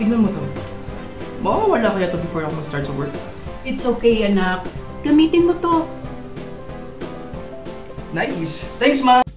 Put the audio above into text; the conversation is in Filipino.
tignan mo to. Mawawala kaya to before ako mag-start sa work? It's okay, anak. Gamitin mo to. Nice! Thanks, Ma!